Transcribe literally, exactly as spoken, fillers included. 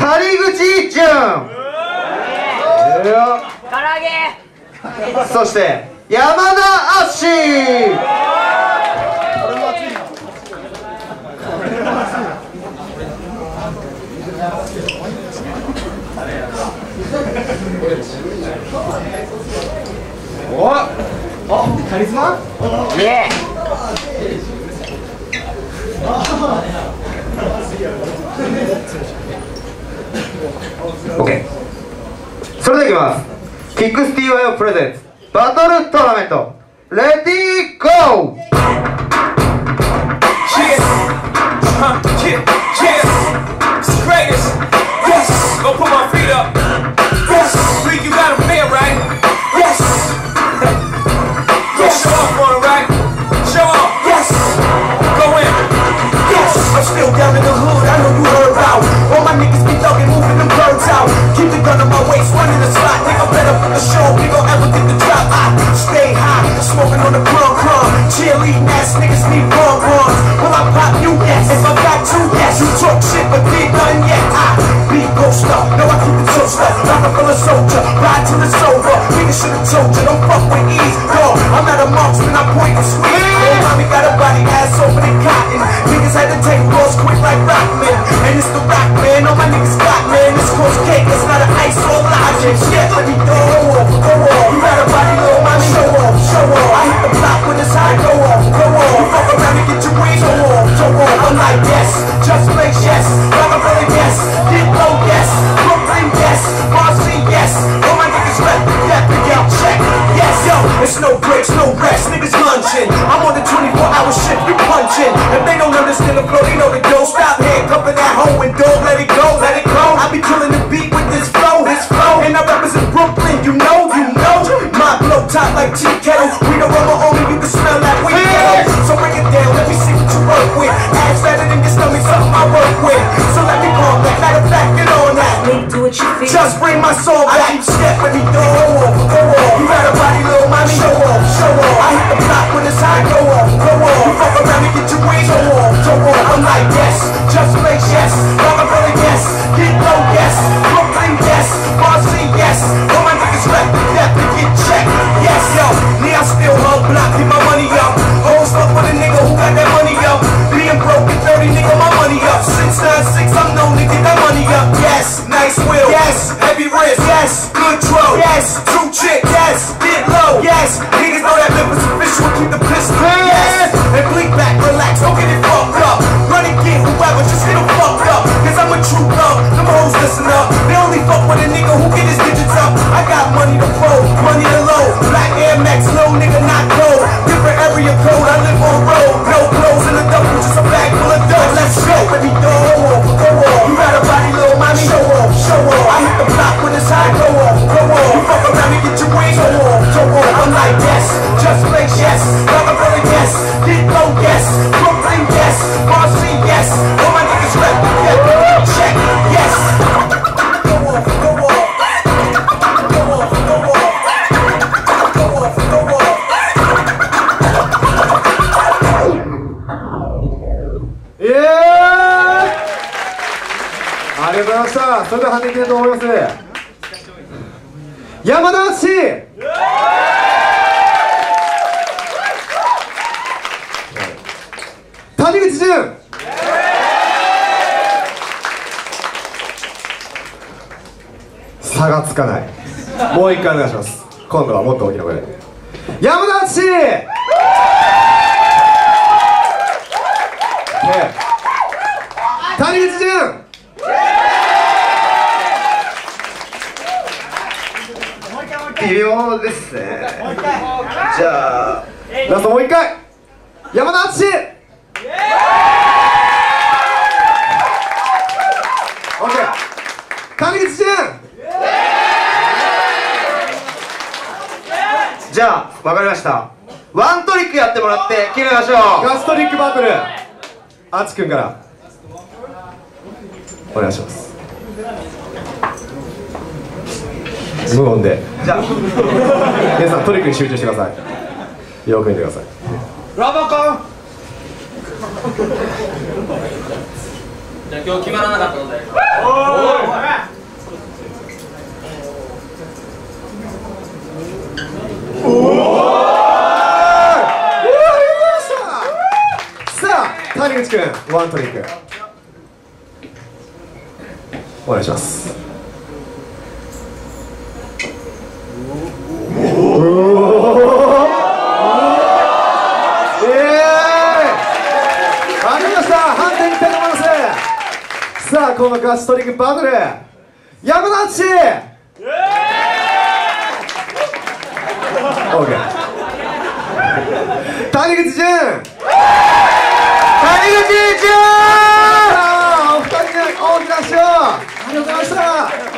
谷口じゃん。 唐揚げ。 そして山田アッシー。おっ、あ、カリスマ？ イエオッケー。それではいきます。キックスティーワイオプレゼンツバトルトーナメントレディーゴー。 Still down in the hood, I know you heard about. All my niggas be thuggin', moving them birds out. Keep the gun on my waist, running the slot. Nigga better for the show, we gon' ever get the drop. I stay high, smoking on the crumb crumb. Cheerleading ass niggas need bum bums. Will I pop you? Yes. If I got two, yes. You talk shit, but did none yet. I be ghost up, no I keep the toast up. Like a full of soldier, ride till it's over. Niggas should've told you, don't fuck with ease. Yo, I'm not a marksman, I point and squeeze. Oh, mommy got a body ass over the cotton. Niggas had to take balls quick like Rockman. And it's the rock man, all my niggas got man. This course cake, it's not an ice or logic. Yeah, let me go off, go off. You got a body, little mommy, show off, show off. I hit the block when it's high, go off, go off. You fuck around and get your wings, go off, go off. I'm like yes, just place yes, Rockefeller yes, get low yes, Brooklyn yes, Marcy yes. All my niggas left, left to get check. Yes, yo, it's no breaks, no rest, niggas lunching. I'm on the twenty-four hour shift, you punching. If they don't understand the flow, they know the dough. Stop handcuffing that hoe and don't let it go, let it go. I be killing the beat with this flow, this flow. And I represent Brooklyn, you know, you know. My blow top like tea kettle. We the rubber only, you can smell that weed kettle. So break it down, let me see what you work with. Ass fatter than your stomach, something I work with. So let me calm that, matter of fact, get on that. Do what you feel. Just bring my soul back. I keep stepping me, go off, go off. You got a body, little mommy, show off, show off. I hit the block when it's high, go off, go off. You fuck around and get your wings, go off, go off. I'm like yes, just place yes, Rockefeller yes, get low yes, Brooklyn yes, Marcy yes. All my niggas left, left to get checked. Yes, yo, me I still hug block, get my money up. Always fuck with a nigga who got that money up. Being broke at thirty, nigga, my money up. Six nine six, I'm known to get that money up. Yes, nice wheel, yes, heavy wrist, yes, good throw, yes, two chicks, yes, get low, yes. Niggas know that lip is official, keep the pistol, yes. And blink back, relax, don't get it fucked up. Run and get whoever, just get them fucked up. Cause I'm a true thug, them hoes listen up. They only fuck with a nigga who get his digits up. I got money to pro, money to low. Black Air Max, low nigga, not gold. Different area code, I live on road. No clothes in the double, just a bag full of dough. Let's go, let me go off, go off. You got a body, little mommy, show off, show off. I hit the block when it's high, go off, go off. You fuck around and get your wings, go off, go off. I'm like yes, just place yes, Rockefeller yes, get low yes, Brooklyn yes, Marcy yes. All my niggas left, left, check, yes. Go off, go off, go off, go off, go off, go off. イエーイ。ありがとうございました。それでは判定いきたいと思います。山田氏、谷口潤、差がつかない。もう一回お願いします。今度はもっと大きな声で。山田氏、谷口潤、微妙ですね。じゃあラストもう一回、山田敦。オッケー。谷口潤。じゃあ分かりました。ワントリックやってもらって決めましょう。ガストリックバトル、あつくんからお願いします。無音で。じゃあ皆さんトリックに集中してください。よく見てください。ラボコンじゃあ今日決まらなかったので。 おおさあ谷口君ワントリックお願いします。さあこのガチトリックバトル山田っち OK 谷口潤谷口潤お二人で大きな拍手をありがとうございました。